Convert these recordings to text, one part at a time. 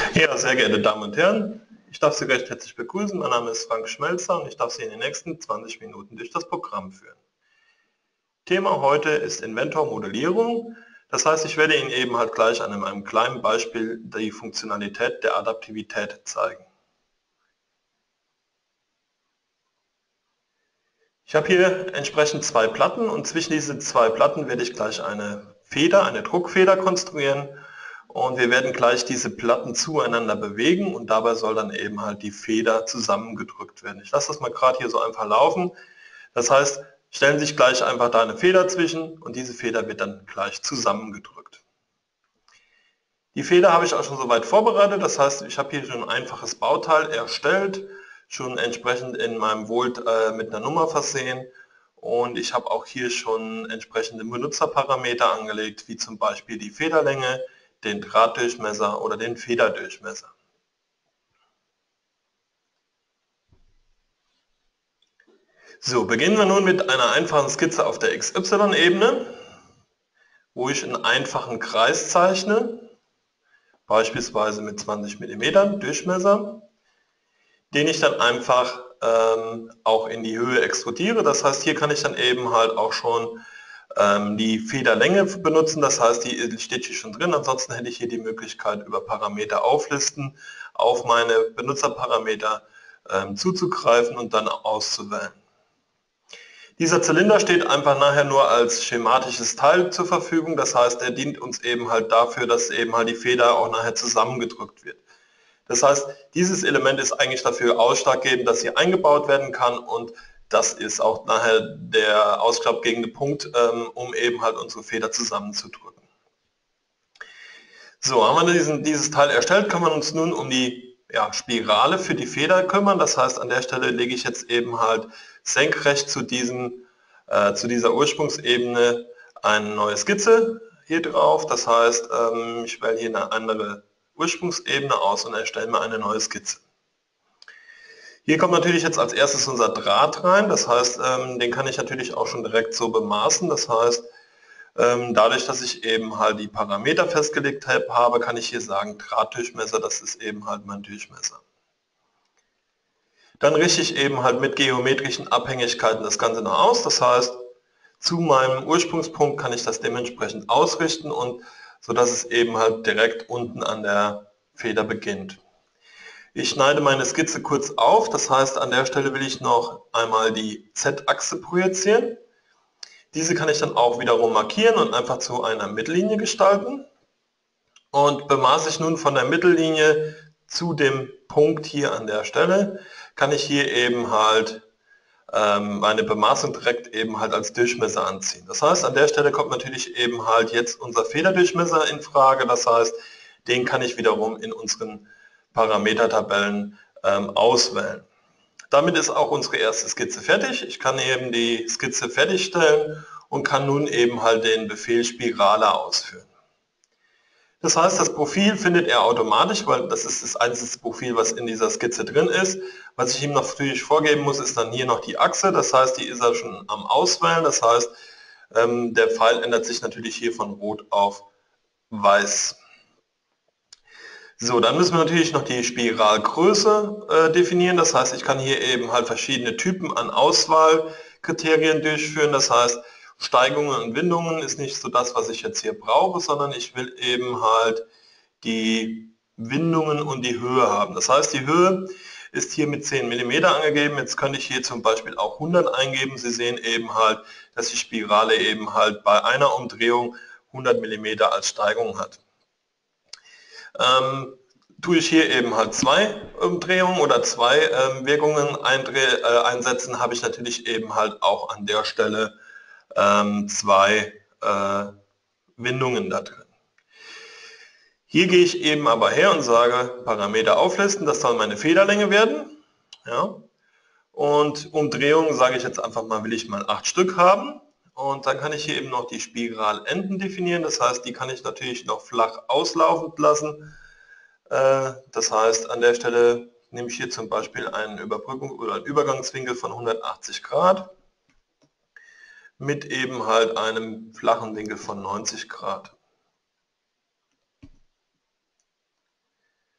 Ja, sehr geehrte Damen und Herren, ich darf Sie recht herzlich begrüßen. Mein Name ist Frank Schmelzer und ich darf Sie in den nächsten 20 Minuten durch das Programm führen. Thema heute ist Inventor-Modellierung. Das heißt, ich werde Ihnen eben halt gleich an einem kleinen Beispiel die Funktionalität der Adaptivität zeigen. Ich habe hier entsprechend zwei Platten und zwischen diesen zwei Platten werde ich gleich eine Feder, eine Druckfeder konstruieren. Und wir werden gleich diese Platten zueinander bewegen und dabei soll dann eben halt die Feder zusammengedrückt werden. Ich lasse das mal gerade hier so einfach laufen. Das heißt, stellen Sie sich gleich einfach da eine Feder zwischen und diese Feder wird dann gleich zusammengedrückt. Die Feder habe ich auch schon soweit vorbereitet. Das heißt, ich habe hier schon ein einfaches Bauteil erstellt, schon entsprechend in meinem Volt mit einer Nummer versehen. Und ich habe auch hier schon entsprechende Benutzerparameter angelegt, wie zum Beispiel die Federlänge, den Drahtdurchmesser oder den Federdurchmesser. So, beginnen wir nun mit einer einfachen Skizze auf der XY-Ebene, wo ich einen einfachen Kreis zeichne, beispielsweise mit 20 mm Durchmesser, den ich dann einfach auch in die Höhe extrudiere. Das heißt, hier kann ich dann eben halt auch schon die Federlänge benutzen, das heißt, die steht hier schon drin. Ansonsten hätte ich hier die Möglichkeit, über Parameter auflisten, auf meine Benutzerparameter zuzugreifen und dann auszuwählen. Dieser Zylinder steht einfach nachher nur als schematisches Teil zur Verfügung, das heißt, er dient uns eben halt dafür, dass eben halt die Feder auch nachher zusammengedrückt wird. Das heißt, dieses Element ist eigentlich dafür ausschlaggebend, dass hier eingebaut werden kann und das ist auch nachher der ausschlaggebende Punkt, um eben halt unsere Feder zusammenzudrücken. So, haben wir dieses Teil erstellt, können wir uns nun um die Spirale für die Feder kümmern. Das heißt, an der Stelle lege ich jetzt eben halt senkrecht zu dieser Ursprungsebene eine neue Skizze hier drauf. Das heißt, ich wähle hier eine andere Ursprungsebene aus und erstelle mir eine neue Skizze. Hier kommt natürlich jetzt als erstes unser Draht rein, das heißt, den kann ich natürlich auch schon direkt so bemaßen. Das heißt, dadurch, dass ich eben halt die Parameter festgelegt habe, kann ich hier sagen, Drahtdurchmesser, das ist eben halt mein Durchmesser. Dann richte ich eben halt mit geometrischen Abhängigkeiten das Ganze noch aus, das heißt, zu meinem Ursprungspunkt kann ich das dementsprechend ausrichten und so dass es eben halt direkt unten an der Feder beginnt. Ich schneide meine Skizze kurz auf, das heißt, an der Stelle will ich noch einmal die Z-Achse projizieren. Diese kann ich dann auch wiederum markieren und einfach zu einer Mittellinie gestalten. Und bemaße ich nun von der Mittellinie zu dem Punkt hier an der Stelle, kann ich hier eben halt meine Bemaßung direkt eben halt als Durchmesser anziehen. Das heißt, an der Stelle kommt natürlich eben halt jetzt unser Federdurchmesser in Frage. Das heißt, den kann ich wiederum in unseren Parametertabellen auswählen. Damit ist auch unsere erste Skizze fertig. Ich kann eben die Skizze fertigstellen und kann nun eben halt den Befehl Spirale ausführen. Das heißt, das Profil findet er automatisch, weil das ist das einzige Profil, was in dieser Skizze drin ist. Was ich ihm natürlich vorgeben muss, ist dann hier noch die Achse. Das heißt, die ist er schon am Auswählen. Das heißt, der Pfeil ändert sich natürlich hier von rot auf weiß. So, dann müssen wir natürlich noch die Spiralgröße definieren. Das heißt, ich kann hier eben halt verschiedene Typen an Auswahlkriterien durchführen. Das heißt, Steigungen und Windungen ist nicht so das, was ich jetzt hier brauche, sondern ich will eben halt die Windungen und die Höhe haben. Das heißt, die Höhe ist hier mit 10 mm angegeben. Jetzt könnte ich hier zum Beispiel auch 100 eingeben. Sie sehen eben halt, dass die Spirale eben halt bei einer Umdrehung 100 mm als Steigung hat. Tue ich hier eben halt zwei Umdrehungen oder zwei Wirkungen einsetzen, habe ich natürlich eben halt auch an der Stelle zwei Windungen da drin. Hier gehe ich eben aber her und sage Parameter auflisten, das soll meine Federlänge werden. Ja. Und Umdrehungen sage ich jetzt einfach mal, will ich mal 8 Stück haben. Und dann kann ich hier eben noch die Spiralenden definieren, das heißt, die kann ich natürlich noch flach auslaufen lassen. Das heißt, an der Stelle nehme ich hier zum Beispiel einen Übergangswinkel von 180 Grad mit eben halt einem flachen Winkel von 90 Grad.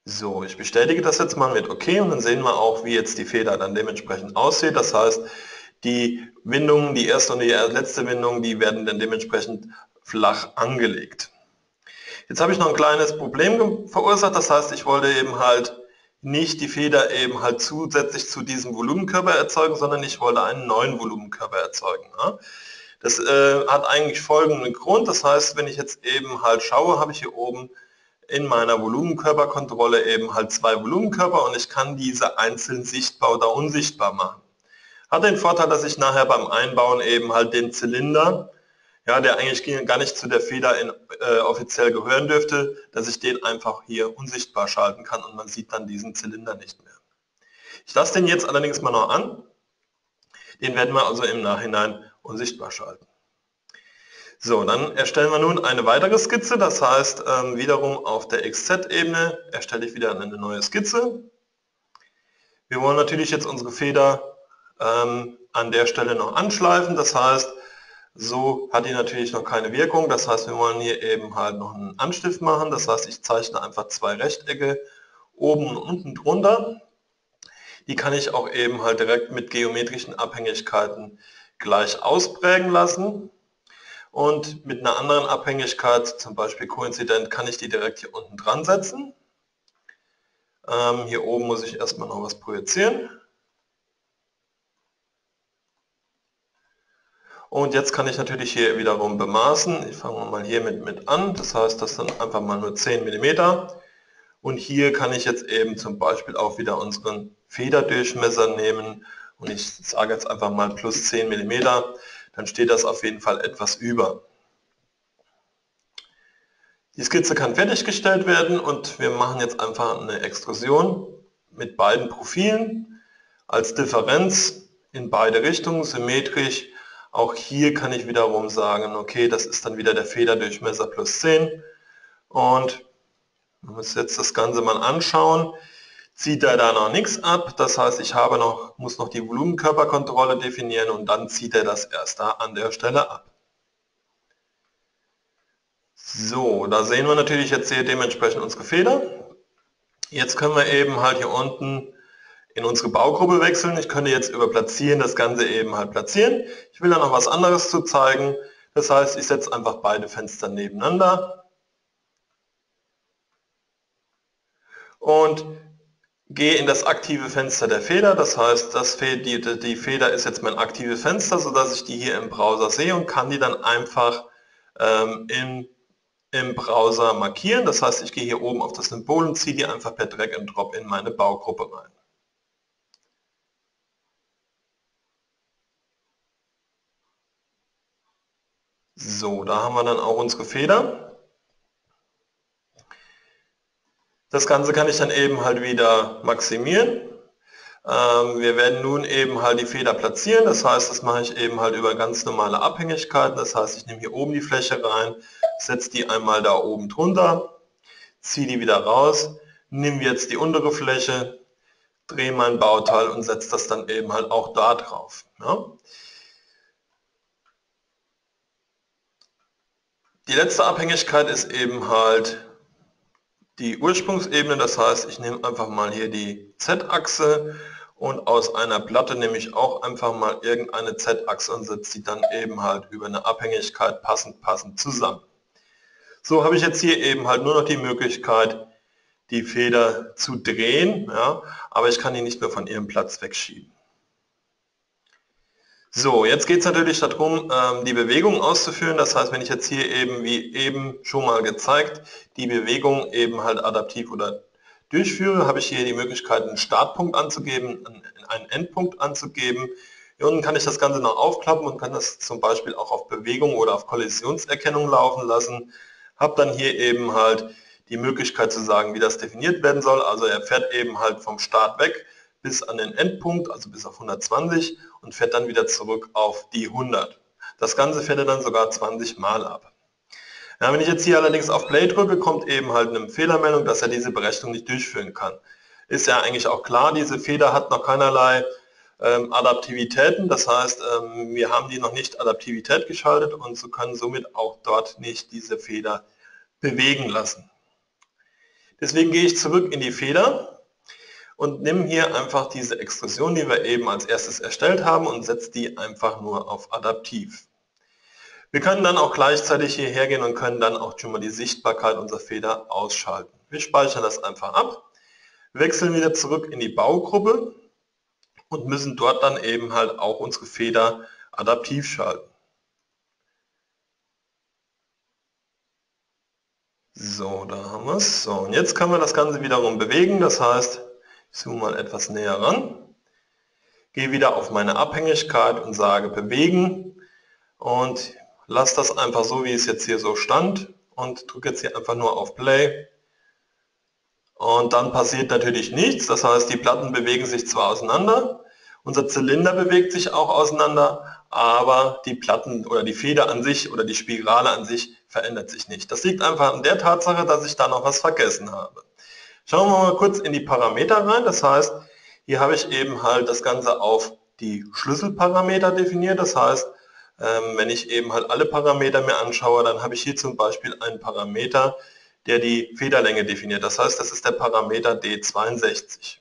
So, ich bestätige das jetzt mal mit OK und dann sehen wir auch, wie jetzt die Feder dann dementsprechend aussieht. Das heißt, die Windungen, die erste und die letzte Windung, die werden dann dementsprechend flach angelegt. Jetzt habe ich noch ein kleines Problem verursacht, das heißt, ich wollte eben halt nicht die Feder eben halt zusätzlich zu diesem Volumenkörper erzeugen, sondern ich wollte einen neuen Volumenkörper erzeugen. Ja. Das hat eigentlich folgenden Grund, das heißt, wenn ich jetzt eben halt schaue, habe ich hier oben in meiner Volumenkörperkontrolle eben halt zwei Volumenkörper und ich kann diese einzeln sichtbar oder unsichtbar machen. Hat den Vorteil, dass ich nachher beim Einbauen eben halt den Zylinder, ja, der eigentlich gar nicht zu der Feder offiziell gehören dürfte, dass ich den einfach hier unsichtbar schalten kann und man sieht dann diesen Zylinder nicht mehr. Ich lasse den jetzt allerdings mal noch an. Den werden wir also im Nachhinein unsichtbar schalten. So, dann erstellen wir nun eine weitere Skizze, das heißt wiederum auf der XZ-Ebene erstelle ich wieder eine neue Skizze. Wir wollen natürlich jetzt unsere Feder an der Stelle noch anschleifen, das heißt, so hat die natürlich noch keine Wirkung, das heißt, wir wollen hier eben halt noch einen Anstift machen, das heißt, ich zeichne einfach zwei Rechtecke oben und unten drunter. Die kann ich auch eben halt direkt mit geometrischen Abhängigkeiten gleich ausprägen lassen. Und mit einer anderen Abhängigkeit, zum Beispiel koinzident, kann ich die direkt hier unten dran setzen. Hier oben muss ich erstmal noch was projizieren. Und jetzt kann ich natürlich hier wiederum bemaßen. Ich fange mal hier mit an, das heißt, das sind einfach mal nur 10 mm. Und hier kann ich jetzt eben zum Beispiel auch wieder unseren Federdurchmesser nehmen und ich sage jetzt einfach mal plus 10 mm, dann steht das auf jeden Fall etwas über. Die Skizze kann fertiggestellt werden und wir machen jetzt einfach eine Extrusion mit beiden Profilen als Differenz in beide Richtungen, symmetrisch. Auch hier kann ich wiederum sagen, okay, das ist dann wieder der Federdurchmesser plus 10 und wenn wir uns jetzt das Ganze mal anschauen, zieht er da noch nichts ab, das heißt, ich muss noch die Volumenkörperkontrolle definieren und dann zieht er das erst da an der Stelle ab. So, da sehen wir natürlich jetzt hier dementsprechend unsere Feder. Jetzt können wir eben halt hier unten in unsere Baugruppe wechseln. Ich könnte jetzt über Platzieren das Ganze eben halt platzieren. Ich will da noch was anderes zu zeigen. Das heißt, ich setze einfach beide Fenster nebeneinander und gehe in das aktive Fenster der Feder. Das heißt, die Feder ist jetzt mein aktives Fenster, sodass ich die hier im Browser sehe und kann die dann einfach im Browser markieren. Das heißt, ich gehe hier oben auf das Symbol und ziehe die einfach per Drag and Drop in meine Baugruppe rein. So, da haben wir dann auch unsere Feder. Das Ganze kann ich dann eben halt wieder maximieren. Wir werden nun eben halt die Feder platzieren, das heißt, das mache ich eben halt über ganz normale Abhängigkeiten. Das heißt, ich nehme hier oben die Fläche rein, setze die einmal da oben drunter, ziehe die wieder raus, nehme jetzt die untere Fläche, drehe mein Bauteil und setze das dann eben halt auch da drauf. Ja. Die letzte Abhängigkeit ist eben halt die Ursprungsebene, das heißt, ich nehme einfach mal hier die Z-Achse und aus einer Platte nehme ich auch einfach mal irgendeine Z-Achse und setze sie dann eben halt über eine Abhängigkeit passend zusammen. So habe ich jetzt hier eben halt nur noch die Möglichkeit, die Feder zu drehen, ja, aber ich kann die nicht mehr von ihrem Platz wegschieben. So, jetzt geht es natürlich darum, die Bewegung auszuführen. Das heißt, wenn ich jetzt hier eben, wie eben schon mal gezeigt, die Bewegung eben halt adaptiv oder durchführe, habe ich hier die Möglichkeit, einen Startpunkt anzugeben, einen Endpunkt anzugeben. Hier unten kann ich das Ganze noch aufklappen und kann das zum Beispiel auch auf Bewegung oder auf Kollisionserkennung laufen lassen. Habe dann hier eben halt die Möglichkeit zu sagen, wie das definiert werden soll. Also er fährt eben halt vom Start weg bis an den Endpunkt, also bis auf 120 und fährt dann wieder zurück auf die 100. Das Ganze fährt er dann sogar 20 Mal ab. Ja, wenn ich jetzt hier allerdings auf Play drücke, kommt eben halt eine Fehlermeldung, dass er diese Berechnung nicht durchführen kann. Ist ja eigentlich auch klar, diese Feder hat noch keinerlei Adaptivitäten, das heißt, wir haben die noch nicht Adaptivität geschaltet und so können somit auch dort nicht diese Feder bewegen lassen. Deswegen gehe ich zurück in die Feder und nehme hier einfach diese Extrusion, die wir eben als erstes erstellt haben, und setze die einfach nur auf adaptiv. Wir können dann auch gleichzeitig hierher gehen und können dann auch schon mal die Sichtbarkeit unserer Feder ausschalten. Wir speichern das einfach ab, wechseln wieder zurück in die Baugruppe und müssen dort dann eben halt auch unsere Feder adaptiv schalten. So, da haben wir es. So, und jetzt können wir das Ganze wiederum bewegen. Das heißt, ich zoome mal etwas näher ran, gehe wieder auf meine Abhängigkeit und sage bewegen und lasse das einfach so, wie es jetzt hier so stand, und drücke jetzt hier einfach nur auf Play. Und dann passiert natürlich nichts. Das heißt, die Platten bewegen sich zwar auseinander, unser Zylinder bewegt sich auch auseinander, aber die Platten oder die Feder an sich oder die Spirale an sich verändert sich nicht. Das liegt einfach an der Tatsache, dass ich da noch was vergessen habe. Schauen wir mal kurz in die Parameter rein. Das heißt, hier habe ich eben halt das Ganze auf die Schlüsselparameter definiert. Das heißt, wenn ich eben halt alle Parameter mir anschaue, dann habe ich hier zum Beispiel einen Parameter, der die Federlänge definiert. Das heißt, das ist der Parameter D62.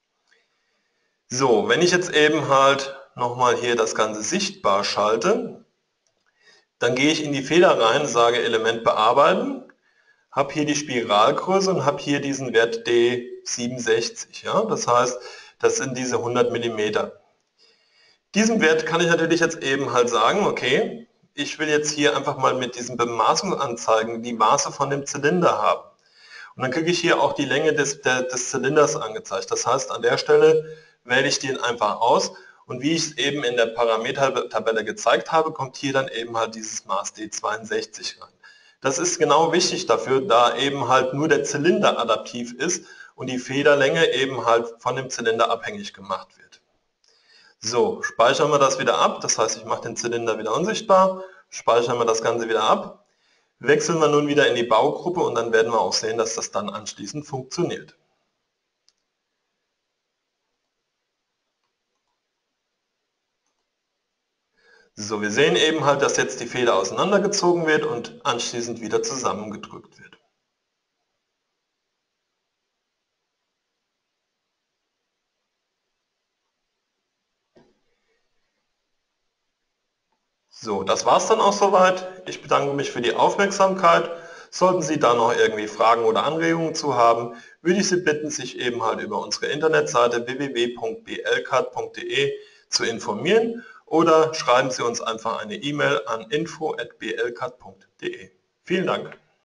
So, wenn ich jetzt eben halt nochmal hier das Ganze sichtbar schalte, dann gehe ich in die Feder rein, sage Element bearbeiten, habe hier die Spiralgröße und habe hier diesen Wert D67. Ja? Das heißt, das sind diese 100 mm. Diesen Wert kann ich natürlich jetzt eben halt sagen, okay, ich will jetzt hier einfach mal mit diesen Bemaßungsanzeigen die Maße von dem Zylinder haben. Und dann kriege ich hier auch die Länge des Zylinders angezeigt. Das heißt, an der Stelle wähle ich den einfach aus und wie ich es eben in der Parametertabelle gezeigt habe, kommt hier dann eben halt dieses Maß D62 rein. Das ist genau wichtig dafür, da eben halt nur der Zylinder adaptiv ist und die Federlänge eben halt von dem Zylinder abhängig gemacht wird. So, speichern wir das wieder ab. Das heißt, ich mache den Zylinder wieder unsichtbar, speichern wir das Ganze wieder ab. Wechseln wir nun wieder in die Baugruppe und dann werden wir auch sehen, dass das dann anschließend funktioniert. So, wir sehen eben halt, dass jetzt die Feder auseinandergezogen wird und anschließend wieder zusammengedrückt wird. So, das war's dann auch soweit. Ich bedanke mich für die Aufmerksamkeit. Sollten Sie da noch irgendwie Fragen oder Anregungen zu haben, würde ich Sie bitten, sich eben halt über unsere Internetseite www.blcad.de zu informieren oder schreiben Sie uns einfach eine E-Mail an info@blcad.de. Vielen Dank.